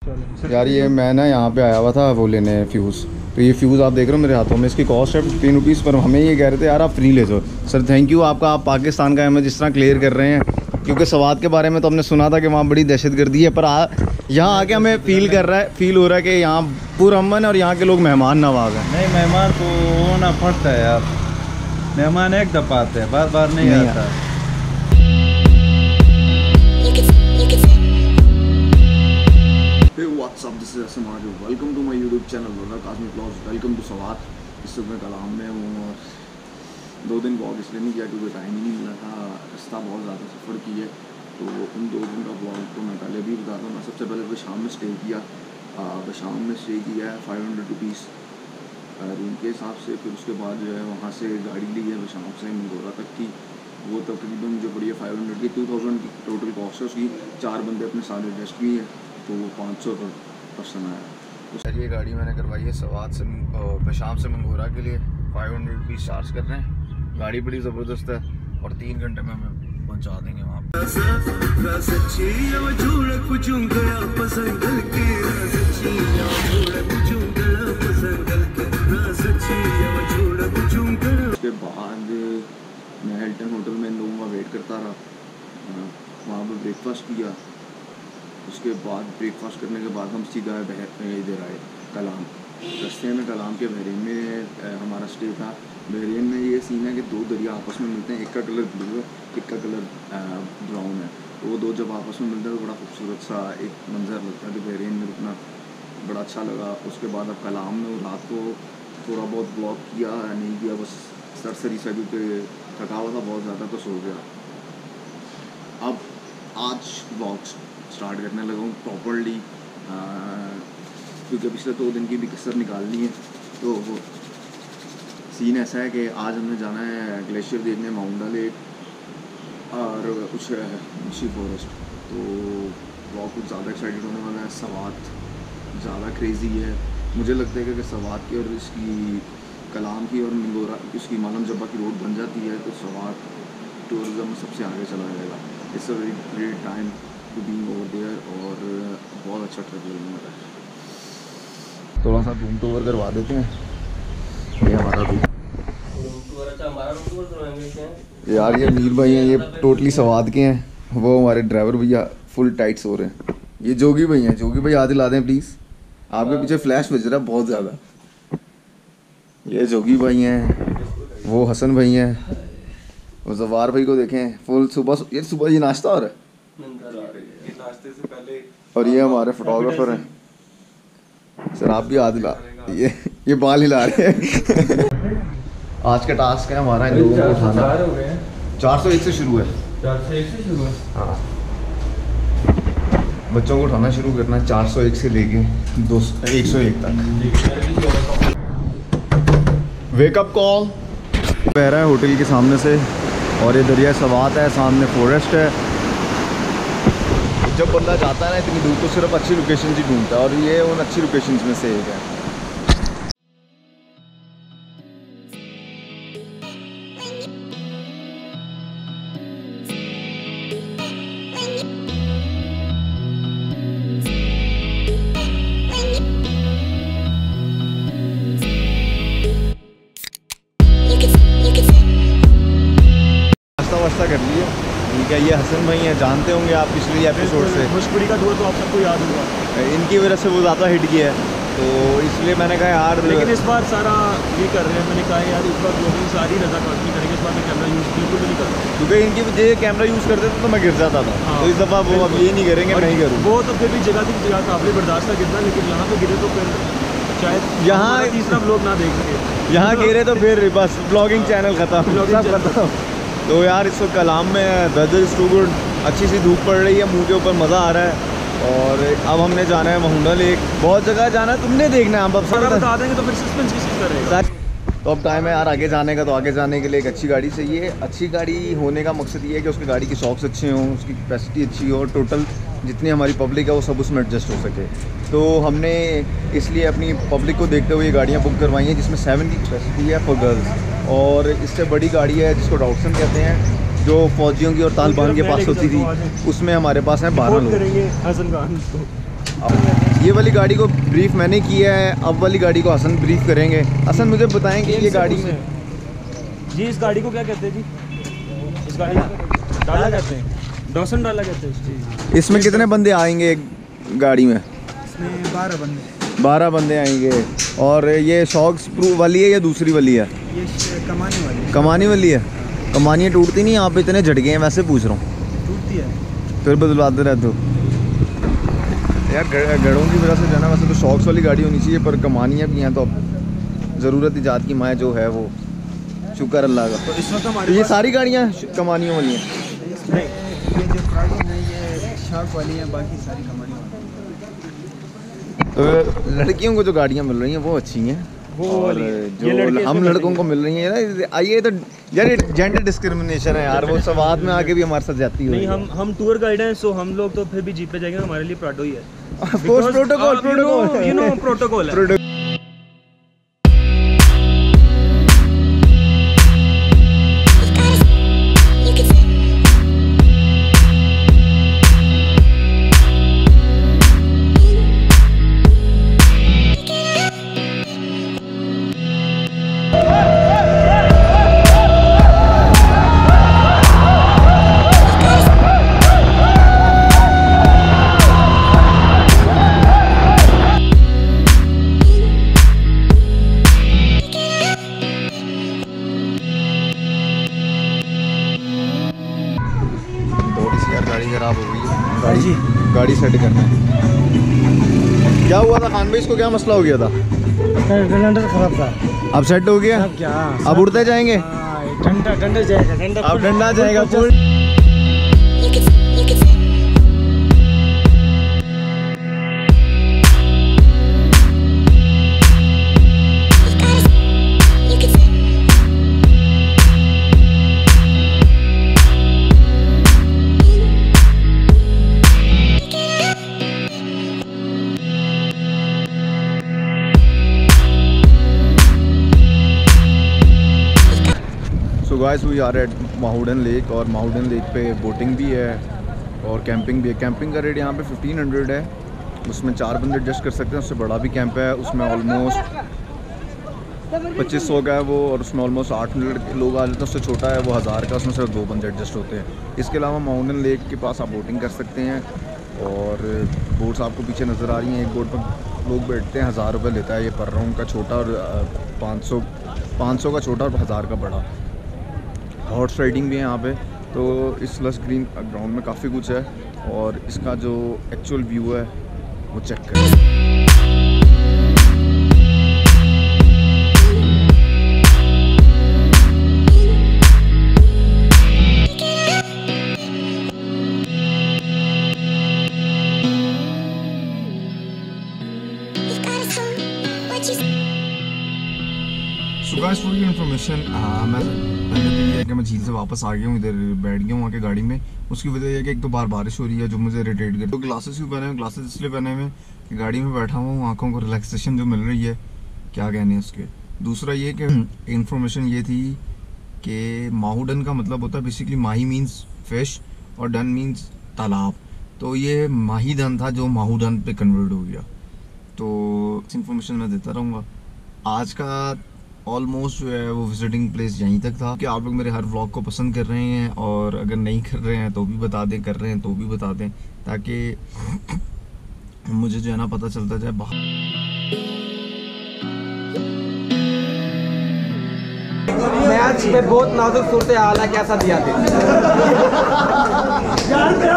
यार ये मैं ना यहाँ पे आया हुआ था वो लेने फ्यूज़, तो ये फ्यूज़ आप देख रहे हो मेरे हाथों में, इसकी कॉस्ट है 15 रुपीज़, पर हमें ये कह रहे थे यार आप फ्री ले जाओ। सर थैंक यू आपका, आप पाकिस्तान का हमें जिस तरह क्लियर कर रहे हैं, क्योंकि स्वात के बारे में तो हमने सुना था कि वहाँ बड़ी दहशतगर्दी है, पर यहाँ आके हमें फील हो रहा है कि यहाँ पुरअमन है और यहाँ के लोग मेहमान नवाज हैं। नहीं, मेहमान तो होना पड़ता है यार, मेहमान एक दफ़ा आते हैं, बार बार नहीं आता। Welcome to my YouTube channel Qasmi blogs. Welcome to Swat. इस वक्त मैं कलाम में हूँ और 2 दिन ब्लॉग इसलिए नहीं किया क्योंकि टाइम ही नहीं मिला था, रास्ता बहुत ज़्यादा सफ़र की है, तो उन 2 दिन का ब्लॉग तो मैं पहले भी बताता हूँ। मैं सबसे पहले शाम में स्टे किया, शाम में स्टे किया है 500 रुपीज़ रूम के हिसाब से। फिर उसके बाद जो है वहाँ से गाड़ी ली है शाम से मंगोरा तक की, वो तकरीबन मुझे पड़ी है 500 की, 2000 की टोटल कॉस्ट है उसकी। 4 बंदे अपने साथ एडजस्ट भी हैं, तो वो 500 पर्सन आया। तो सर ये गाड़ी मैंने करवाई है स्वात से शाम से मंगोरा के लिए, 500 रुपीज़ चार्ज कर रहे हैं। गाड़ी बड़ी ज़बरदस्त है और 3 घंटे में हमें पहुँचा देंगे वहाँ पर। उसके बाद मैं हिल्टन होटल में इन लोगों का वेट करता रहा, वहाँ पर ब्रेकफास्ट किया। उसके बाद ब्रेकफास्ट करने के बाद हम सीधा इधर आए कलाम। रास्ते में कलाम के बहरीन में हमारा स्टे था। बहरीन में ये सीन है कि 2 दरिया आपस में मिलते हैं, एक का कलर ब्लू है, एक का कलर ब्राउन है, तो वो 2 जब आपस में मिलते हैं तो बड़ा खूबसूरत सा एक मंजर लगता है। तो बहरीन में रुकना बड़ा अच्छा लगा। उसके बाद अब कलाम में रात को थोड़ा बहुत ब्लॉग किया, नहीं किया, बस सरसरी सा, क्योंकि थका हुआ था बहुत ज़्यादा तो सो गया। अब आज ब्लॉग स्टार्ट करने लगा हूँ प्रॉपरली, क्योंकि पिछले 2 दिन की भी कसर निकालनी है। तो सीन ऐसा है कि आज हमने जाना है ग्लेशियर देखने, महundan लेक और कुछ ऋषि फॉरेस्ट। तो बहुत कुछ ज़्यादा एक्साइटेड होने वाला है। स्वात ज़्यादा क्रेज़ी है, मुझे लगता है कि स्वात की और इसकी कलाम की और मंगोरा इसकी मालम जब्बा की रोड बन जाती है तो स्वात टूरिज़म सबसे आगे चला जाएगा। It's a very great time to be over there और बहुत अच्छा ट्रिप लगने वाला है। थोड़ा सा रूम टूर करवा देते हैं। ये हमारा रूम टूर, अच्छा हमारा रूम टूर करवाएंगे क्या यार? ये मीर भाई हैं, ये टोटली स्वात के हैं। वो हमारे ड्राइवर भैया फुल टाइट सो रहे हैं। ये जोगी भाई हैं, जोगी भाई आदि ला दें प्लीज़, आपके पीछे फ्लैश बज रहा है बहुत ज़्यादा। ये जोगी भाई हैं, वो हसन भाई हैं, वो जवार भाई को देखें फुल सुबह ये नाश्ता हो रहा है नाश्ते से पहले। और ये हमारे फोटोग्राफर हैं सर, आप भी हाथ हिला, ये बाल हिला रहे हैं। आज का टास्क है हमारा इन लोगों को उठाना। 401 से शुरू है, 401 से शुरू है, हाँ। बच्चों को उठाना शुरू करना 401 से लेके 101 तक। वेकअप कॉल बह रहा है होटल के सामने से, और ये दरिया स्वात है, सामने फॉरेस्ट है। जब बंदा जाता है ना इतनी दूर तो सिर्फ अच्छी लोकेशन ही ढूंढता है, और ये उन अच्छी लोकेशंस में से एक है। नाश्ता कर लिए, ठीक है। ये हसन भाई हैं, जानते होंगे आप पिछले एपिसोड से। मुश्किल का दौर तो आप सबको याद होगा, इनकी वजह से वो ज़्यादा हिट किया है, तो इसलिए मैंने कहा यार। लेकिन इस बार सारा ये कर रहे हैं, मैंने कहा यार इस बार ब्लॉगिंग सारी रज़ाकार्ती करेंगे, इस बार मैं कैमरा यूज़ बिल्कुल भी नहीं कर रहा, क्योंकि इनकी वजह कैमरा यूज़ करते थे तो मैं गिर जाता था। हाँ, तो इस दफ़ा वो अब ये नहीं करेंगे, मैं नहीं करूँ। वो तो फिर भी जगह थी जगह काबिल बर्दाश्त था गिरना, लेकिन यहाँ तो गिरे तो फिर शायद यहाँ तीसरा ब्लॉग ना देख सके, यहाँ गिरे तो फिर बस ब्लॉगिंग चैनल ख़त्म। तो यार इस वक्त कलाम में वेदर इज़ टू गुड, अच्छी सी धूप पड़ रही है, मुंह के ऊपर मज़ा आ रहा है। और अब हमने जाना है महundan लेक, बहुत जगह जाना है, तुमने देखना है, हम अब बता देंगे तो फिर सस्पेंस किस चीज़ का रहेगा। तो अब टाइम है यार आगे जाने का, तो आगे जाने के लिए एक अच्छी गाड़ी चाहिए। अच्छी गाड़ी होने का मकसद ये है कि उसकी गाड़ी की शॉक्स अच्छे हों, उसकी कैपेसिटी अच्छी हो, टोटल जितनी हमारी पब्लिक है वो सब उसमें एडजस्ट हो सके। तो हमने इसलिए अपनी पब्लिक को देखते हुए गाड़ियाँ बुक करवाई हैं, जिसमें 7 की कैपेसिटी है फॉर गर्ल्स, और इससे बड़ी गाड़ी है जिसको डाउटसन कहते हैं, जो फौजियों की और तालिबान के पास होती थी, उसमें हमारे पास है 12 लोग। ये वाली गाड़ी को ब्रीफ मैंने किया है, अब वाली गाड़ी को हसन ब्रीफ करेंगे। हसन मुझे बताएं कि ये गाड़ी में जी, इस गाड़ी को क्या कहते हैं जी? इस गाड़ी डाला कहते हैं, डॉसन डाला कहते हैं जी। इसमें कितने बंदे आएंगे एक गाड़ी में? इसमें 12 बंदे। 12 बंदे आएंगे। और ये शॉक्स प्रूफ वाली है या दूसरी वाली है? ये कमाने वाली। कमानी वाली है। कमानियाँ टूटती नहीं, यहाँ पे इतने झटके हैं, वैसे पूछ रहा हूँ। टूटती है फिर बदलवाते रहते हो यार। गड़ों की वजह से जो है ना, वैसे तो शॉक्स वाली गाड़ी होनी चाहिए, पर कमानियाँ भी हैं तो अब ज़रूरत ईजाद की माँ जो है वो, शुक्र अल्लाह का। तो इस वक्त तो हमारे ये पास सारी गाड़ियाँ कमानियों वाली हैं? नहीं, ये जो प्राडो है ये शार्क वाली है, बाकी सारी कमाने वाली। तो लड़कियों को जो गाड़ियाँ मिल रही हैं वो अच्छी हैं, वो और वाली है। जो ये लड़के हम इसमें लड़कों को मिल रही हैं ना, आइए तो यार ये जेंडर डिस्क्रिमिनेशन है यार। वो स्वात में आके भी हमारे साथ जाती है। नहीं, हम टूर गाइड हैं, सो हम लोग तो फिर भी जीप पे जाएंगे, हमारे लिए प्राडो ही है। प्रोटोकॉल यू नो प्रोटोकॉल है। गाड़ी खराब हो गई है, गाड़ी सेट करना है। क्या हुआ था खान भाई, इसको क्या मसला हो गया था? सिलेंडर खराब था, अब सेट हो गया। क्या अब उड़ते जाएंगे, ठंडा जाएगा, अब ठंडा जाएगा full. So guys, we are at mahundan lake, और mahundan लेक पे बोटिंग भी है और कैंपिंग भी है। कैंपिंग का रेट यहाँ पे 1500 है, उसमें 4 बंदे एडजस्ट कर सकते हैं। उससे बड़ा भी कैंप है, उसमें ऑलमोस्ट 2500 का है वो, और उसमें ऑलमोस्ट 800 लोग आ जाते हैं। उससे छोटा है वो 1000 का, उसमें सिर्फ 2 बंदे एडजस्ट होते हैं। इसके अलावा mahundan लेक के पास आप बोटिंग कर सकते हैं, और बोट्स आपको पीछे नज़र आ रही हैं। एक बोट पर लोग बैठते हैं, 1000 रुपये लेता है ये पर राउंड का छोटा, और 500 का छोटा और 1000 का बड़ा। हॉर्स राइडिंग भी है यहाँ पे। तो इस लस ग्रीन ग्राउंड में काफ़ी कुछ है, और इसका जो एक्चुअल व्यू है वो चेक करें। फॉर योर इन्फॉर्मेशन, मैं पहले तो ये है कि मैं झील से वापस आ गया हूँ, इधर बैठ गया हूँ आके गाड़ी में। उसकी वजह यह है कि एक तो बार बारिश हो रही है जो मुझे इरिटेट कर। तो ग्लासेस भी पहने हुए, ग्लासेस इसलिए पहने हुए कि गाड़ी में बैठा हुआ हूँ, आँखों को रिलैक्सेशन जो मिल रही है, क्या कहने हैं उसके। दूसरा ये कि इन्फॉर्मेशन ये थी कि mahundan का मतलब होता है बेसिकली, माही मीन्स फिश और डन मीन्स तालाब। तो ये माहीदन था जो mahundan पे कन्वर्ट हो गया। तो इन्फॉर्मेशन मैं देता रहूँगा। आज का ऑलमोस्ट जो है वो विजिटिंग प्लेस यहीं तक था। कि आप लोग मेरे हर व्लॉग को पसंद कर रहे हैं, और अगर नहीं कर रहे हैं तो भी बता दें, कर रहे हैं तो भी बता दें, ताकि मुझे जो है ना पता चलता जाए। मैच में बहुत नाजुक सूरत हाल है, कैसा दिया थे।